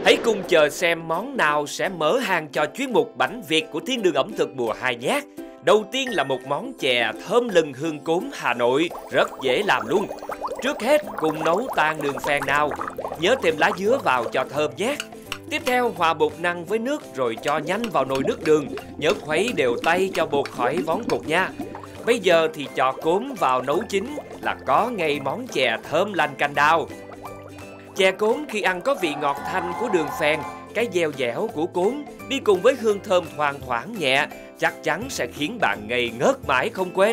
Hãy cùng chờ xem món nào sẽ mở hàng cho chuyên mục bánh Việt của Thiên đường ẩm thực mùa 2 nhé. Đầu tiên là một món chè thơm lừng hương cốm Hà Nội, rất dễ làm luôn. Trước hết cùng nấu tan đường phèn nào, nhớ thêm lá dứa vào cho thơm nhé. Tiếp theo hòa bột năng với nước rồi cho nhanh vào nồi nước đường, nhớ khuấy đều tay cho bột khỏi vón cục nha. Bây giờ thì cho cốm vào nấu chín là có ngay món chè thơm lành canh đào. Chè cốm khi ăn có vị ngọt thanh của đường phèn, cái dẻo dẻo của cốm đi cùng với hương thơm thoang thoảng nhẹ, chắc chắn sẽ khiến bạn ngây ngất mãi không quên.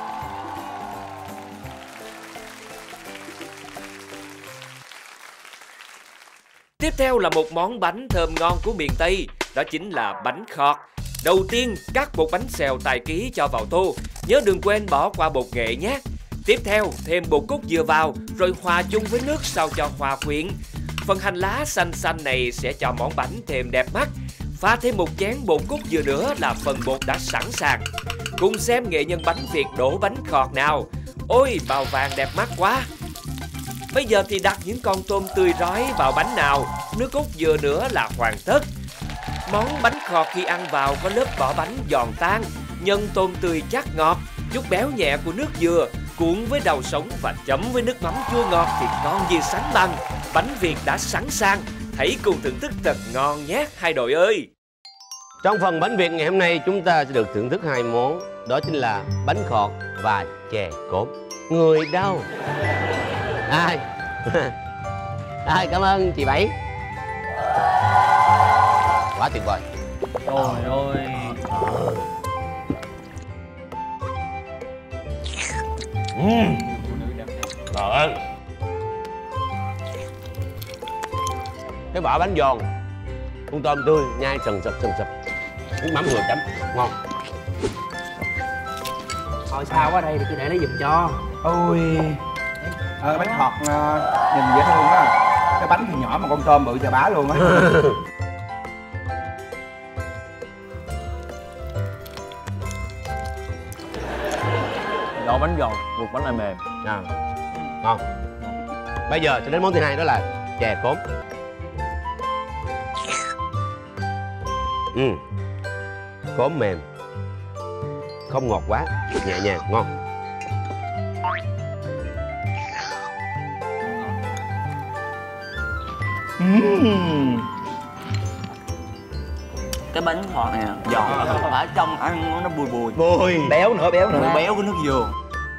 Tiếp theo là một món bánh thơm ngon của miền Tây, đó chính là bánh khọt. Đầu tiên, cắt bột bánh xèo tài ký cho vào tô, nhớ đừng quên bỏ qua bột nghệ nhé. Tiếp theo, thêm bột cốt dừa vào, rồi hòa chung với nước sao cho hòa quyện. Phần hành lá xanh xanh này sẽ cho món bánh thêm đẹp mắt. Pha thêm một chén bột cốt dừa nữa là phần bột đã sẵn sàng. Cùng xem nghệ nhân bánh Việt đổ bánh khọt nào. Ôi, màu vàng đẹp mắt quá! Bây giờ thì đặt những con tôm tươi rói vào bánh nào, nước cốt dừa nữa là hoàn tất. Món bánh khọt khi ăn vào có lớp vỏ bánh giòn tan, nhân tôm tươi chắc ngọt, chút béo nhẹ của nước dừa, cuộn với đậu sống và chấm với nước mắm chua ngọt thì ngon gì sánh bằng. Bánh Việt đã sẵn sàng, hãy cùng thưởng thức thật ngon nhé hai đội ơi! Trong phần bánh Việt ngày hôm nay chúng ta sẽ được thưởng thức hai món, đó chính là bánh khọt và chè cốm. Người đâu? Ai? Cảm ơn chị Bảy. Quá tuyệt vời. Trời ơi. Trời ơi. Cái vỏ bánh giòn, con tôm tươi nhai sần sật nước mắm vừa chấm ngon. Thôi sao quá đây thì cứ để lấy giùm cho. Ôi bánh khọt nhìn dễ thương quá. Cái bánh thì nhỏ mà con tôm bự chà bá luôn á. Vỏ bánh giòn, ruột bánh lại mềm. Ngon. Bây giờ sẽ đến món thứ hai, đó là chè cốm. Cốm mềm, không ngọt quá, nhẹ nhàng, ngon. Cái bánh khọt này giòn ở trong ăn nó bùi Béo nữa. béo của nước dừa.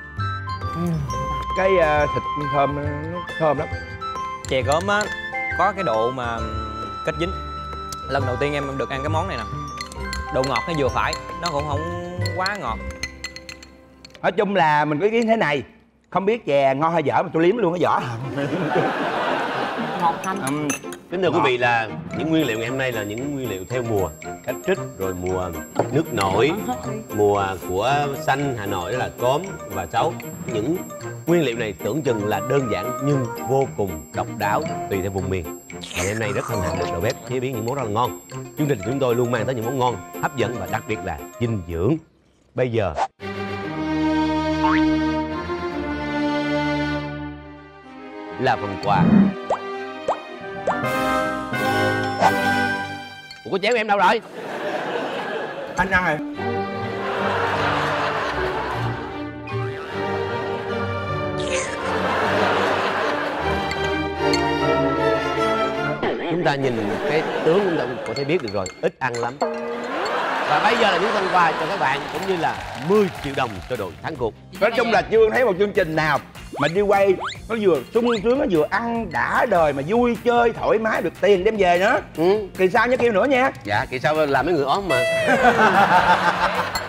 Cái thịt thơm nó thơm lắm. Chè cốm á có cái độ mà kết dính. Lần đầu tiên em được ăn cái món này nè, độ ngọt nó vừa phải, nó cũng không quá ngọt. Nói chung là mình có ý kiến thế này, không biết chè ngon hay dở mà tôi liếm luôn cái vỏ. Ngọt thanh. Kính thưa quý vị, là những nguyên liệu ngày hôm nay là những nguyên liệu theo mùa. Cách trích, rồi mùa nước nổi, mùa của xanh Hà Nội đó là cốm và sấu. Những nguyên liệu này tưởng chừng là đơn giản nhưng vô cùng độc đáo tùy theo vùng miền. Ngày hôm nay rất hân hạnh được đầu bếp chế biến những món rất là ngon. Chương trình của chúng tôi luôn mang tới những món ngon, hấp dẫn và đặc biệt là dinh dưỡng. Bây giờ là phần quà. Ủa, cái chén em đâu rồi? Anh ăn rồi. Chúng ta nhìn cái tướng chúng ta cũng có thể biết được rồi, ít ăn lắm. Và bây giờ là những phần quà cho các bạn, cũng như là 10 triệu đồng cho đội thắng cuộc. Nói chung là chưa thấy một chương trình nào mà đi quay nó vừa sung sướng, nó vừa ăn đã đời mà vui chơi thoải mái, được tiền đem về nữa. Kỳ sau nhớ kêu nữa nha. Dạ, kỳ sau làm mấy người ốm mà.